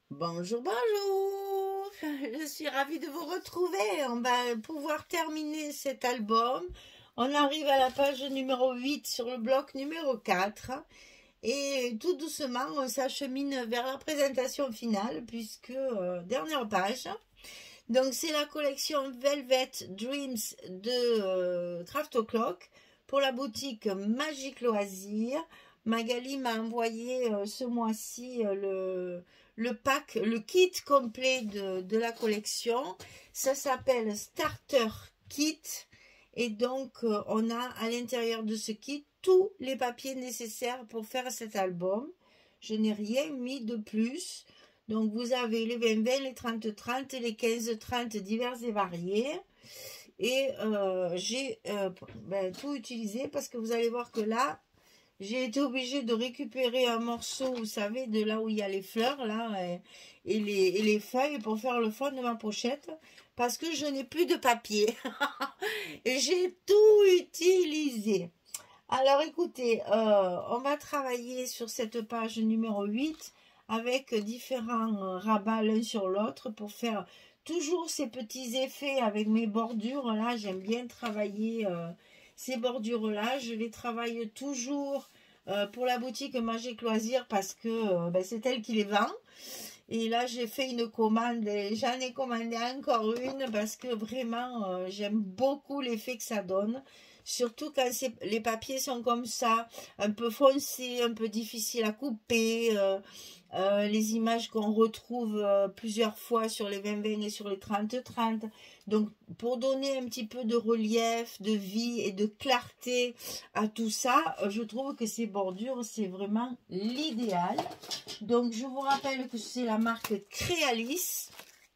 Bonjour, bonjour. Je suis ravie de vous retrouver. On va pouvoir terminer cet album. On arrive à la page numéro 8 sur le bloc numéro 4. Et tout doucement, on s'achemine vers la présentation finale puisque, dernière page. Donc c'est la collection Velvet Dreams de Craft O'Clock pour la boutique Magique Loisirs. Magali m'a envoyé ce mois-ci le pack, le kit complet de la collection. Ça s'appelle Starter Kit. Et donc, on a à l'intérieur de ce kit tous les papiers nécessaires pour faire cet album. Je n'ai rien mis de plus. Donc, vous avez les 20-20, les 30-30, les 15-30 divers et variés. Et j'ai tout utilisé parce que vous allez voir que là, j'ai été obligée de récupérer un morceau, vous savez, de là où il y a les fleurs, là, et les feuilles pour faire le fond de ma pochette, parce que je n'ai plus de papier. Et j'ai tout utilisé. Alors, écoutez, on va travailler sur cette page numéro 8 avec différents rabats l'un sur l'autre pour faire toujours ces petits effets avec mes bordures. Là, j'aime bien travailler ces bordures-là. Je les travaille toujours pour la boutique Magique Loisirs parce que c'est elle qui les vend. Et là, j'ai fait une commande et j'en ai commandé encore une parce que vraiment, j'aime beaucoup l'effet que ça donne. Surtout quand les papiers sont comme ça, un peu foncés, un peu difficiles à couper. Les images qu'on retrouve plusieurs fois sur les 20-20 et sur les 30-30. Donc, pour donner un petit peu de relief, de vie et de clarté à tout ça, je trouve que ces bordures, c'est vraiment l'idéal. Donc, je vous rappelle que c'est la marque Créalis.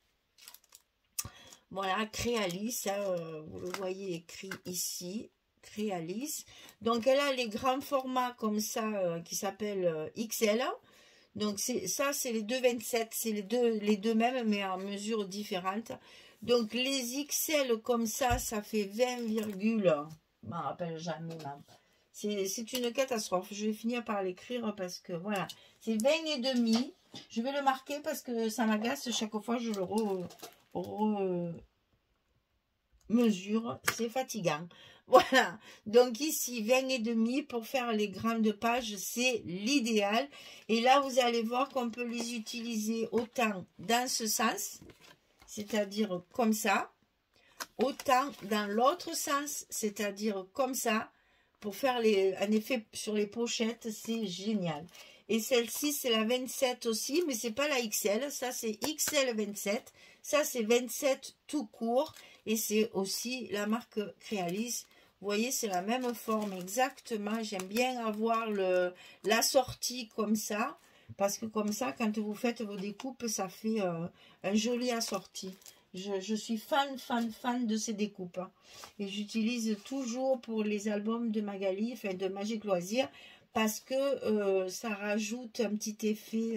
Voilà, Créalis, hein, vous le voyez écrit ici. Créalis. Donc, elle a les grands formats comme ça qui s'appellent XL. Donc, ça, c'est les 2,27. C'est les deux mêmes, mais en mesures différentes. Donc, les XL comme ça fait 20, je m'en rappelle jamais. C'est une catastrophe. Je vais finir par l'écrire parce que, voilà, c'est 20 et demi. Je vais le marquer parce que ça m'agace chaque fois que je le mesure. C'est fatigant. Voilà, donc ici 20 et demi pour faire les grandes pages, c'est l'idéal. Et là, vous allez voir qu'on peut les utiliser autant dans ce sens, c'est-à-dire comme ça, autant dans l'autre sens, c'est-à-dire comme ça, pour faire un effet sur les pochettes, c'est génial. Et celle-ci, c'est la 27 aussi, mais c'est pas la XL, ça c'est XL 27, ça c'est 27 tout court, et c'est aussi la marque Créalis. Vous voyez, c'est la même forme exactement. J'aime bien avoir la sortie comme ça. Parce que comme ça, quand vous faites vos découpes, ça fait un joli assorti. Je suis fan de ces découpes. Hein. Et j'utilise toujours pour les albums de Magali, enfin de Magique Loisirs. Parce que ça rajoute un petit effet...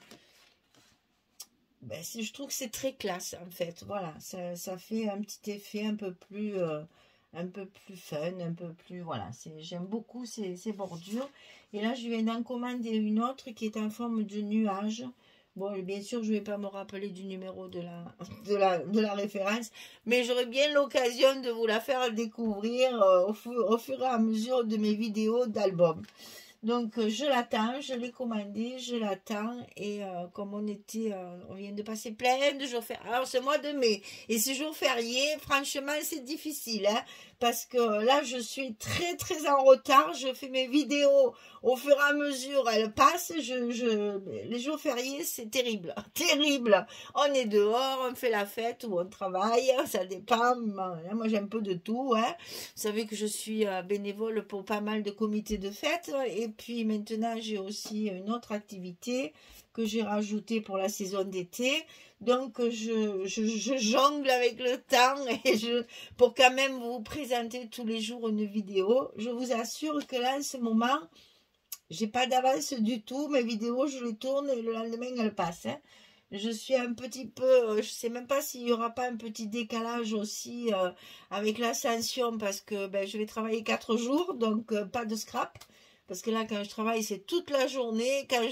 je trouve que c'est très classe en fait. Voilà, ça fait un petit effet un peu plus fun, un peu plus, voilà, j'aime beaucoup ces bordures. Et là, je viens d'en commander une autre qui est en forme de nuage. Bon, bien sûr, je ne vais pas me rappeler du numéro de la référence, mais j'aurai bien l'occasion de vous la faire découvrir au fur et à mesure de mes vidéos d'album. Donc, je l'attends, je l'ai commandé, je l'attends. Et comme on vient de passer plein de jours fériés. Alors, c'est mois de mai. Et ces jours fériés, franchement, c'est difficile. Hein, parce que là, je suis très en retard. Je fais mes vidéos au fur et à mesure. Elles passent. Les jours fériés, c'est terrible. Terrible. On est dehors, on fait la fête ou on travaille. Ça dépend. Moi, j'ai un peu de tout. Hein. Vous savez que je suis bénévole pour pas mal de comités de fête. Et puis maintenant, j'ai aussi une autre activité que j'ai rajoutée pour la saison d'été. Donc, je jongle avec le temps et pour quand même vous présenter tous les jours une vidéo. Je vous assure que là, en ce moment, j'ai pas d'avance du tout. Mes vidéos, je les tourne et le lendemain, elles passent. Hein. Je suis un petit peu, je sais même pas s'il y aura pas un petit décalage aussi avec l'ascension parce que je vais travailler 4 jours, donc pas de scrap. Parce que là, quand je travaille, c'est toute la journée. Quand je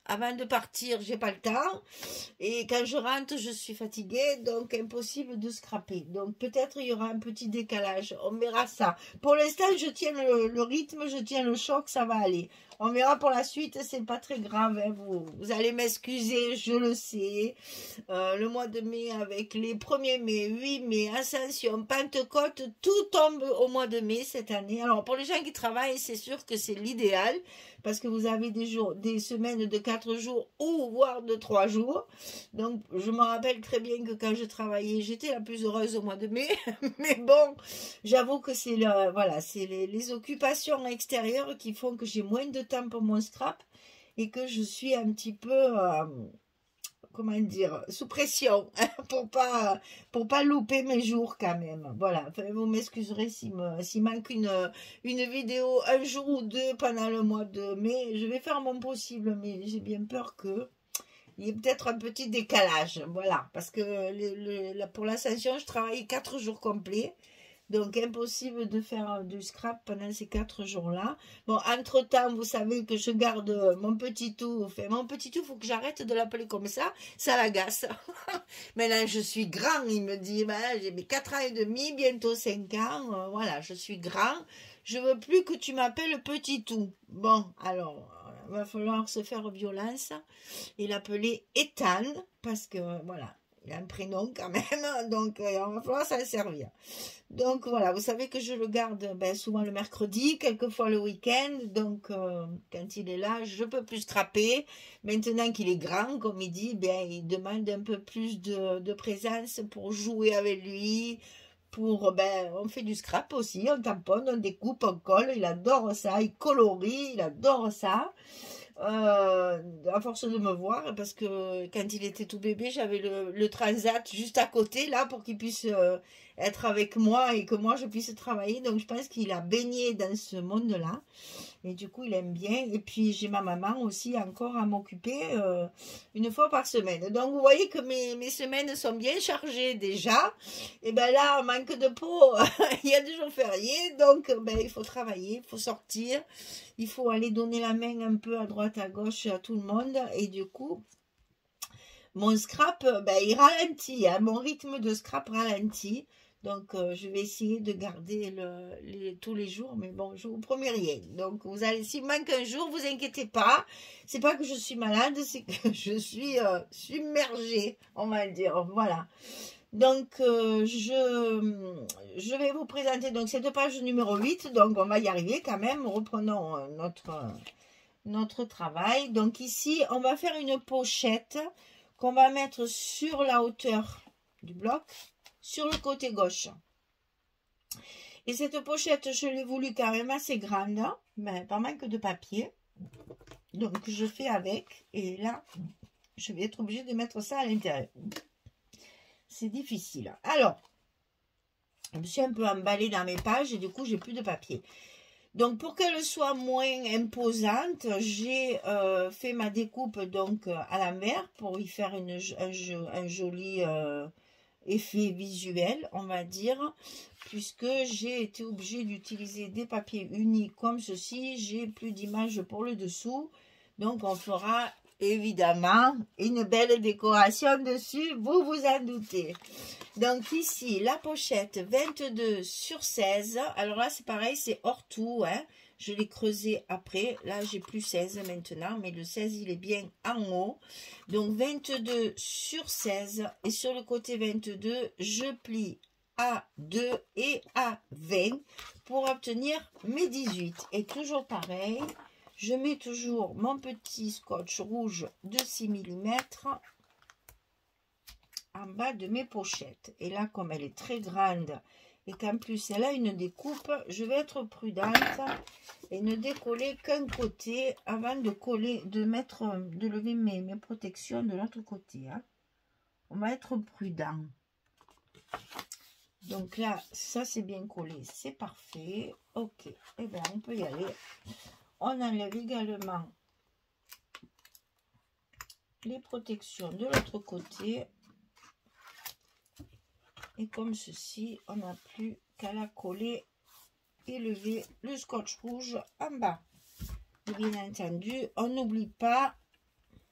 avant de partir, j'ai pas le temps. Et quand je rentre, je suis fatiguée, donc impossible de scraper. Donc peut-être il y aura un petit décalage. On verra ça. Pour l'instant, je tiens le rythme, je tiens le choc, ça va aller. On verra pour la suite, c'est pas très grave. Hein, vous allez m'excuser, je le sais. Le mois de mai avec les 1er mai, 8 mai, Ascension, Pentecôte, tout tombe au mois de mai cette année. Alors pour les gens qui travaillent, c'est sûr que c'est l'idéal parce que vous avez des semaines de 4 jours ou voire de 3 jours. Donc je me rappelle très bien que quand je travaillais, j'étais la plus heureuse au mois de mai. Mais bon, j'avoue que c'est voilà, c'est les occupations extérieures qui font que j'ai moins de temps pour mon scrap et que je suis un petit peu comment dire, sous pression, hein, pour pas louper mes jours quand même. Voilà, enfin, vous m'excuserez s'il manque une vidéo un jour ou deux pendant le mois de mai. Je vais faire mon possible, mais j'ai bien peur que il y ait peut-être un petit décalage. Voilà, parce que pour l'ascension, je travaille 4 jours complets. Donc, impossible de faire du scrap pendant ces 4 jours-là. Bon, entre-temps, vous savez que je garde mon petit tout. Enfin, mon petit tout, il faut que j'arrête de l'appeler comme ça. Ça l'agace. Maintenant, je suis grand, il me dit. Voilà, j'ai mes 4 ans et demi, bientôt 5 ans. Voilà, je suis grand. Je veux plus que tu m'appelles petit tout. Bon, alors, il va falloir se faire violence et l'appeler Ethan. Parce que, voilà, il a un prénom quand même. Donc, il va falloir s'en servir. Donc voilà, vous savez que je le garde souvent le mercredi, quelquefois le week-end. Donc quand il est là, je peux plus scraper. Maintenant qu'il est grand, comme il dit, il demande un peu plus de présence pour jouer avec lui. On fait du scrap aussi, on tamponne, on découpe, on colle. Il adore ça, il colorie, il adore ça. À force de me voir, parce que quand il était tout bébé, j'avais le transat juste à côté là pour qu'il puisse être avec moi et que moi je puisse travailler. Donc je pense qu'il a baigné dans ce monde là et du coup il aime bien. Et puis j'ai ma maman aussi encore à m'occuper une fois par semaine. Donc vous voyez que mes semaines sont bien chargées déjà. Et ben là, en manque de peau, il y a des jours fériés, donc il faut travailler, il faut sortir, il faut aller donner la main un peu à droite à gauche à tout le monde. Et du coup, mon scrap, il ralentit, hein, mon rythme de scrap ralentit. Donc, je vais essayer de garder tous les jours, mais bon, je vous promets rien. Donc, s'il manque un jour, vous inquiétez pas. C'est pas que je suis malade, c'est que je suis submergée, on va le dire. Voilà. Donc, je vais vous présenter donc cette page numéro 8. Donc, on va y arriver quand même. Reprenons notre travail. Donc, ici, on va faire une pochette qu'on va mettre sur la hauteur du bloc, sur le côté gauche. Et cette pochette, je l'ai voulu quand même assez grande, mais pas manque de papier. Donc, je fais avec. Et là, je vais être obligée de mettre ça à l'intérieur. C'est difficile. Alors, je me suis un peu emballée dans mes pages et du coup, j'ai plus de papier. Donc, pour qu'elle soit moins imposante, j'ai fait ma découpe donc à l'envers pour y faire un joli effet visuel, on va dire, puisque j'ai été obligée d'utiliser des papiers unis comme ceci. J'ai plus d'image pour le dessous, donc on fera évidemment une belle décoration dessus, vous vous en doutez. Donc ici, la pochette 22 sur 16. Alors là, c'est pareil, c'est hors tout, hein. Je l'ai creusé après. Là, j'ai plus 16 maintenant, mais le 16, il est bien en haut. Donc 22 sur 16. Et sur le côté 22, je plie à 2 et à 20 pour obtenir mes 18. Et toujours pareil, je mets toujours mon petit scotch rouge de 6 mm en bas de mes pochettes. Et là, comme elle est très grande et qu'en plus elle a une découpe, je vais être prudente et ne décoller qu'un côté avant de coller, de lever mes protections de l'autre côté, hein. On va être prudent. Donc là, ça c'est bien collé, c'est parfait. Ok, et bien on peut y aller. On enlève également les protections de l'autre côté. Et comme ceci, on n'a plus qu'à la coller et lever le scotch rouge en bas. Et bien entendu, on n'oublie pas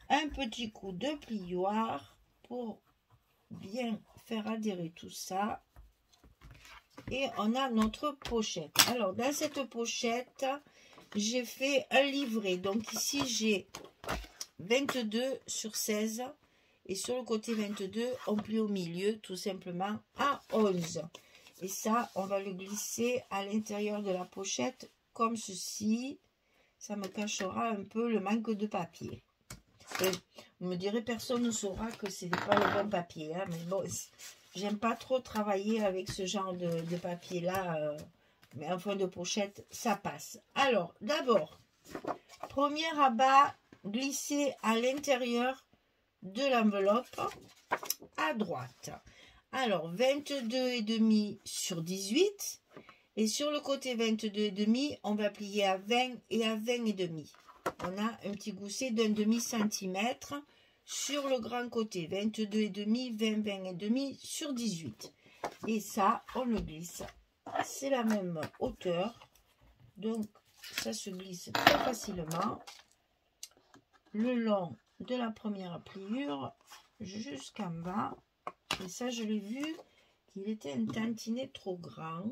un petit coup de plioir pour bien faire adhérer tout ça. Et on a notre pochette. Alors, dans cette pochette, j'ai fait un livret. Donc ici, j'ai 22 sur 16. Et sur le côté 22, on plie au milieu, tout simplement, à 11. Et ça, on va le glisser à l'intérieur de la pochette, comme ceci. Ça me cachera un peu le manque de papier. Et vous me direz, personne ne saura que ce n'est pas le bon papier. Hein, mais bon, j'aime pas trop travailler avec ce genre de papier-là. Mais en fond de pochette, ça passe. Alors, d'abord, premier rabat glissé à l'intérieur de l'enveloppe à droite. Alors, 22,5 sur 18. Et sur le côté 22,5, on va plier à 20 et à 20,5. On a un petit gousset d'un demi-centimètre sur le grand côté. 22,5, 20, 20,5 sur 18. Et ça, on le glisse. C'est la même hauteur. Donc, ça se glisse très facilement le long de la première pliure jusqu'en bas. Et ça, je l'ai vu qu'il était un tantinet trop grand.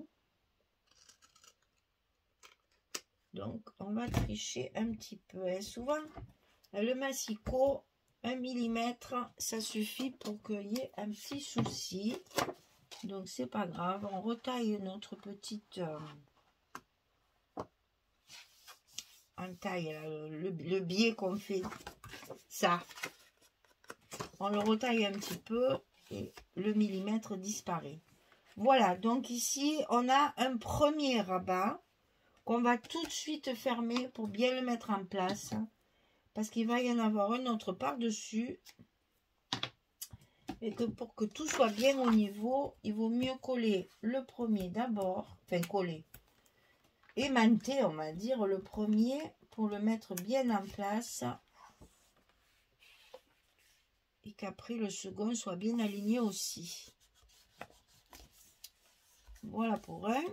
Donc, on va tricher un petit peu. Et souvent, le massicot, 1 mm, ça suffit pour qu'il y ait un petit souci. Donc, c'est pas grave. On retaille notre petite... en taille, le biais qu'on fait. Ça. On le retaille un petit peu et le millimètre disparaît. Voilà. Donc, ici, on a un premier rabat qu'on va tout de suite fermer pour bien le mettre en place, parce qu'il va y en avoir un autre par-dessus, et que pour que tout soit bien au niveau, il vaut mieux coller le premier d'abord, enfin coller, aimanter, on va dire, le premier pour le mettre bien en place, et qu'après le second soit bien aligné aussi. Voilà pour un.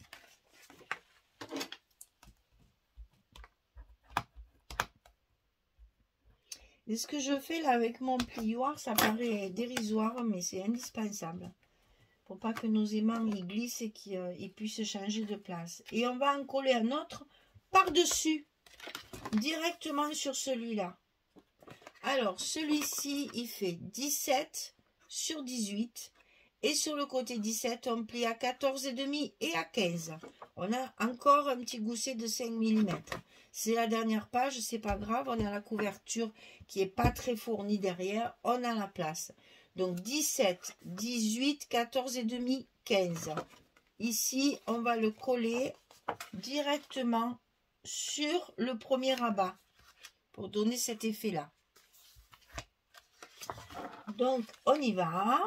Et ce que je fais là avec mon plioir, ça paraît dérisoire, mais c'est indispensable. Pour pas que nos aimants y glissent et qu'ils puissent changer de place. Et on va en coller un autre par-dessus, directement sur celui-là. Alors, celui-ci, il fait 17 sur 18. Et sur le côté 17, on plie à 14,5 et à 15. On a encore un petit gousset de 5 mm. C'est la dernière page, c'est pas grave. On a la couverture qui est pas très fournie derrière. On a la place. Donc 17, 18, 14,5, 15. Ici, on va le coller directement sur le premier rabat pour donner cet effet-là. Donc, on y va.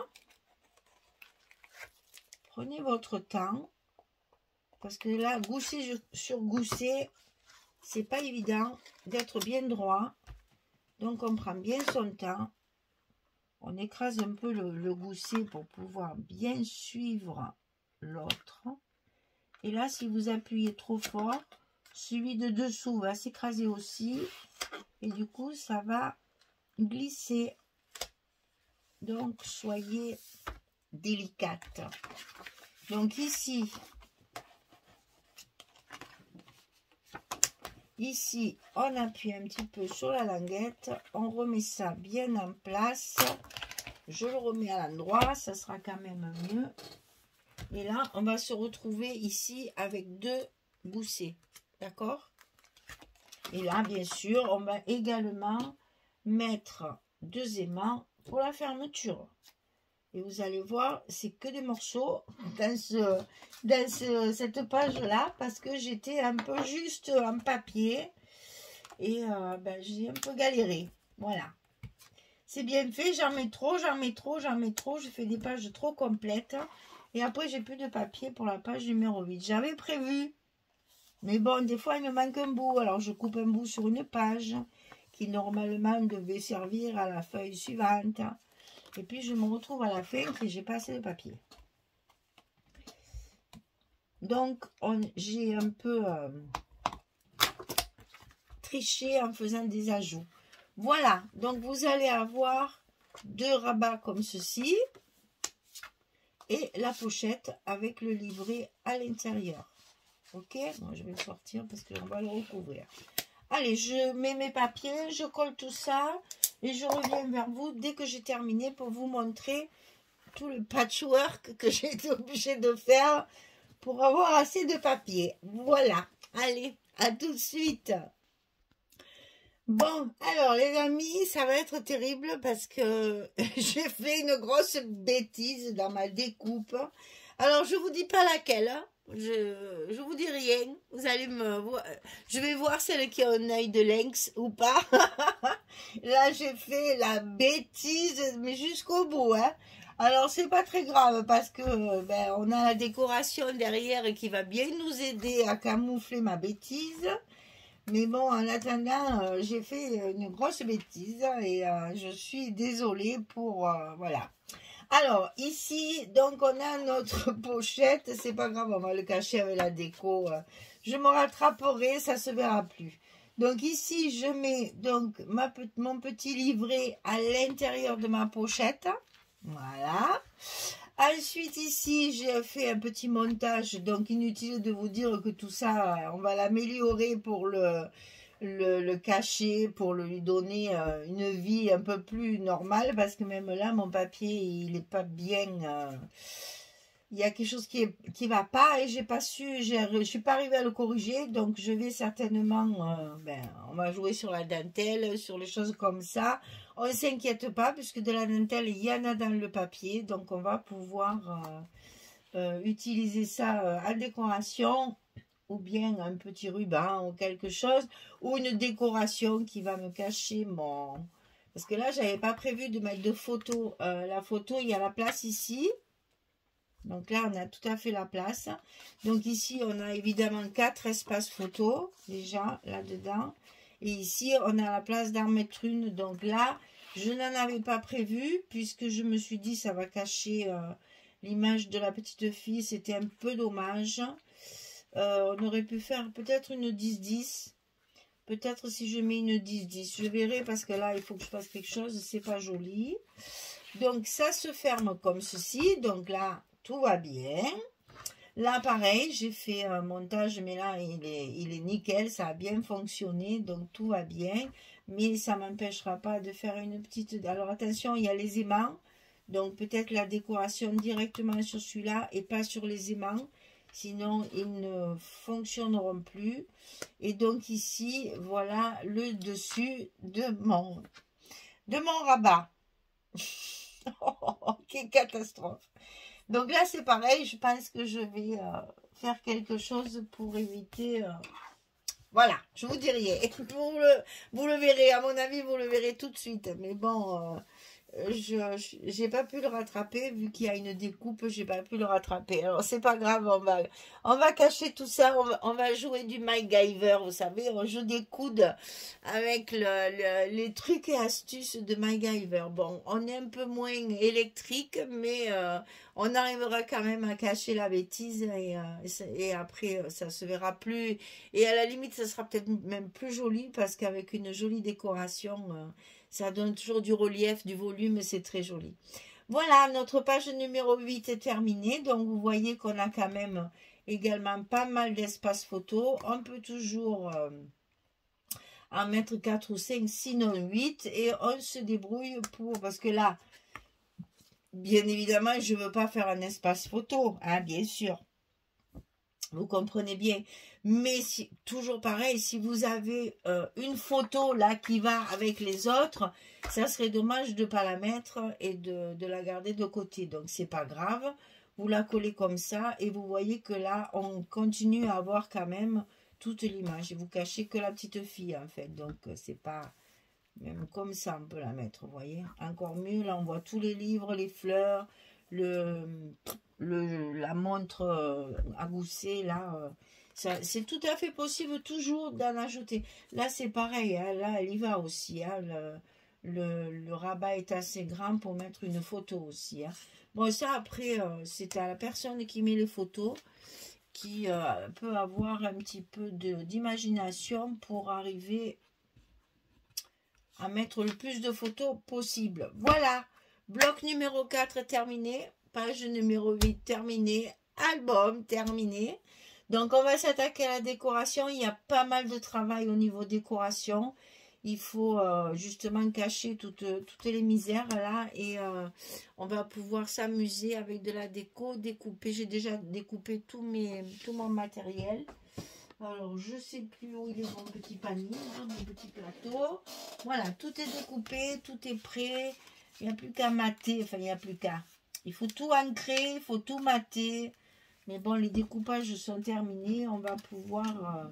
Prenez votre temps, parce que là, gousset sur gousset, c'est pas évident d'être bien droit. Donc, on prend bien son temps. On écrase un peu le gousset pour pouvoir bien suivre l'autre. Et là, si vous appuyez trop fort, celui de dessous va s'écraser aussi. Et du coup, ça va glisser. Donc, soyez délicate. Donc ici, on appuie un petit peu sur la languette, on remet ça bien en place, je le remets à l'endroit, ça sera quand même mieux. Et là, on va se retrouver ici avec 2 goussets, d'accord? Et là, bien sûr, on va également mettre 2 aimants pour la fermeture. Et vous allez voir, c'est que des morceaux dans cette page-là, parce que j'étais un peu juste en papier. Et j'ai un peu galéré. Voilà. C'est bien fait, j'en mets trop. Je fais des pages trop complètes. Et après, j'ai plus de papier pour la page numéro 8. J'avais prévu. Mais bon, des fois, il me manque un bout. Alors, je coupe un bout sur une page qui, normalement, devait servir à la feuille suivante. Et puis, je me retrouve à la fin que j'ai pas assez de papier. Donc, j'ai un peu triché en faisant des ajouts. Voilà, donc vous allez avoir 2 rabats comme ceci et la pochette avec le livret à l'intérieur. Ok, moi je vais le sortir parce qu'on va le recouvrir. Allez, je mets mes papiers, je colle tout ça et je reviens vers vous dès que j'ai terminé pour vous montrer tout le patchwork que j'ai été obligée de faire pour avoir assez de papier. Voilà, allez, à tout de suite. Bon, alors les amis, ça va être terrible parce que j'ai fait une grosse bêtise dans ma découpe. Alors je vous dis pas laquelle, hein. Je vous dis rien. Vous allez me voir. Je vais voir celle qui a un œil de lynx ou pas. Là j'ai fait la bêtise, mais jusqu'au bout, hein. Alors c'est pas très grave parce que ben, on a la décoration derrière qui va bien nous aider à camoufler ma bêtise. Mais bon, en attendant, j'ai fait une grosse bêtise et je suis désolée pour... voilà. Alors, ici, donc, on a notre pochette. C'est pas grave, on va le cacher avec la déco. Je me rattraperai, ça se verra plus. Donc, ici, je mets donc mon petit livret à l'intérieur de ma pochette. Voilà. Ensuite, ici, j'ai fait un petit montage, donc inutile de vous dire que tout ça, on va l'améliorer pour le cacher, pour lui donner une vie un peu plus normale, parce que même là, mon papier, il n'est pas bien... il y a quelque chose qui va pas et j'ai pas su, je suis pas arrivée à le corriger, donc je vais certainement, on va jouer sur la dentelle, sur les choses comme ça. On ne s'inquiète pas puisque de la dentelle il y en a dans le papier, donc on va pouvoir utiliser ça en décoration ou bien un petit ruban ou quelque chose ou une décoration qui va me cacher mon... Parce que là j'avais pas prévu de mettre de photo, la photo il y a la place ici. Donc là, on a tout à fait la place. Donc ici, on a évidemment 4 espaces photos, déjà, là-dedans. Et ici, on a la place d'en mettre une. Donc là, je n'en avais pas prévu, puisque je me suis dit, ça va cacher l'image de la petite fille. C'était un peu dommage. On aurait pu faire peut-être une 10-10. Peut-être si je mets une 10-10. Je verrai, parce que là, il faut que je fasse quelque chose. C'est pas joli. Donc, ça se ferme comme ceci. Donc là... Tout va bien. Là, pareil, j'ai fait un montage, mais là, il est nickel. Ça a bien fonctionné, donc tout va bien. Mais ça ne m'empêchera pas de faire une petite... Alors, attention, il y a les aimants. Donc, peut-être la décoration directement sur celui-là et pas sur les aimants. Sinon, ils ne fonctionneront plus. Et donc, ici, voilà le dessus de mon rabat. Oh, quelle catastrophe! Donc là, c'est pareil, je pense que je vais faire quelque chose pour éviter... Voilà, je vous dis rien. Vous le verrez, à mon avis, vous le verrez tout de suite. Mais bon, je n'ai pas pu le rattraper, vu qu'il y a une découpe, j'ai pas pu le rattraper. Alors, c'est pas grave, on va cacher tout ça, on va jouer du MacGyver, vous savez, on joue des coudes avec les trucs et astuces de MacGyver. Bon, on est un peu moins électrique, mais on arrivera quand même à cacher la bêtise et après, ça se verra plus. Et à la limite, ça sera peut-être même plus joli, parce qu'avec une jolie décoration... ça donne toujours du relief, du volume, c'est très joli. Voilà, notre page numéro 8 est terminée. Donc, vous voyez qu'on a quand même également pas mal d'espace photo. On peut toujours en mettre 4 ou 5, sinon 8. Et on se débrouille pour... Parce que là, bien évidemment, je ne veux pas faire un espace photo, hein, bien sûr. Vous comprenez bien. Mais toujours pareil, si vous avez une photo là qui va avec les autres, ça serait dommage de ne pas la mettre et de la garder de côté. Donc, c'est pas grave. Vous la collez comme ça et vous voyez que là, on continue à avoir quand même toute l'image. Et vous cachez que la petite fille, en fait. Donc, c'est pas... Même comme ça, on peut la mettre, vous voyez. Encore mieux, là, on voit tous les livres, les fleurs, la montre à gousset, là... c'est tout à fait possible toujours d'en ajouter. Là, c'est pareil. Hein, là, elle y va aussi. Hein, le rabat est assez grand pour mettre une photo aussi. Hein. Bon, ça, après, c'est à la personne qui met les photos qui peut avoir un petit peu d'imagination pour arriver à mettre le plus de photos possible. Voilà, bloc numéro 4 terminé, page numéro 8 terminée, album terminé. Donc on va s'attaquer à la décoration. Il y a pas mal de travail au niveau décoration. Il faut justement cacher toutes les misères là et on va pouvoir s'amuser avec de la déco, découper. J'ai déjà découpé tout mon matériel. Alors je sais plus où il est mon petit panier, hein, mon petit plateau. Voilà, tout est découpé, tout est prêt. Il n'y a plus qu'à mater, enfin il n'y a plus qu'à. Il faut tout ancrer, il faut tout mater. Mais bon, les découpages sont terminés. On va pouvoir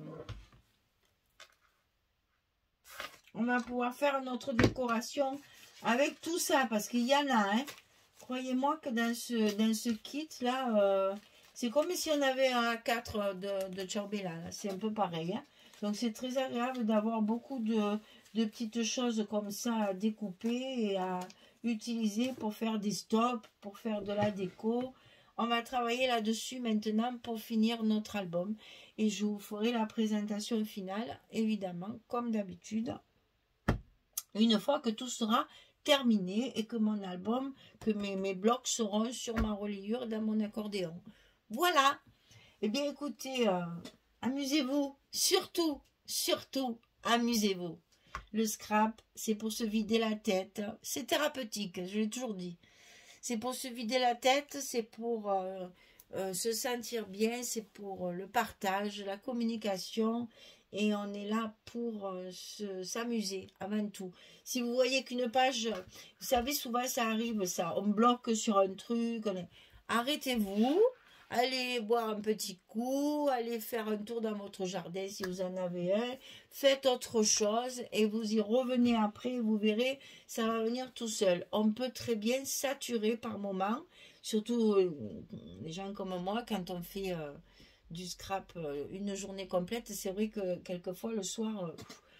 faire notre décoration avec tout ça. Parce qu'il y en a, hein. Croyez-moi que dans ce kit-là, c'est comme si on avait un A4 de Ciambella. C'est un peu pareil. Hein. Donc, c'est très agréable d'avoir beaucoup de petites choses comme ça à découper et à utiliser pour faire des stops, pour faire de la déco. On va travailler là-dessus maintenant pour finir notre album. Et je vous ferai la présentation finale, évidemment, comme d'habitude. Une fois que tout sera terminé et que mon album, que mes blocs seront sur ma reliure dans mon accordéon. Voilà. Eh bien, écoutez, amusez-vous. Surtout, amusez-vous. Le scrap, c'est pour se vider la tête. C'est thérapeutique, je l'ai toujours dit. C'est pour se vider la tête, c'est pour se sentir bien, c'est pour le partage, la communication. Et on est là pour s'amuser avant tout. Si vous voyez qu'une page, vous savez, souvent ça arrive, ça, on bloque sur un truc. Arrêtez-vous, allez boire un petit coup, allez faire un tour dans votre jardin si vous en avez un. Faites autre chose et vous y revenez après. Vous verrez, ça va venir tout seul. On peut très bien saturer par moment, surtout les gens comme moi, quand on fait du scrap une journée complète. C'est vrai que quelquefois le soir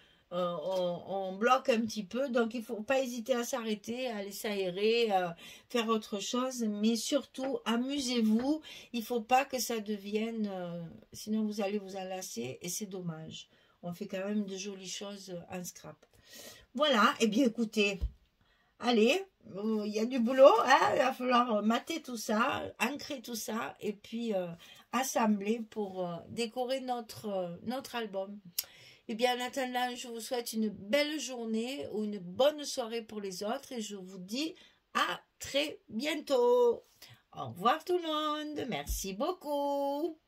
on bloque un petit peu, donc il ne faut pas hésiter à s'arrêter, à aller s'aérer, faire autre chose, mais surtout amusez-vous. Il ne faut pas que ça devienne, sinon vous allez vous enlacer et c'est dommage. On fait quand même de jolies choses en scrap. Voilà, et bien écoutez, allez, il y a du boulot, hein, il va falloir mater tout ça, ancrer tout ça, et puis assembler pour décorer notre album. Et bien en attendant, je vous souhaite une belle journée ou une bonne soirée pour les autres et je vous dis à très bientôt. Au revoir tout le monde, merci beaucoup.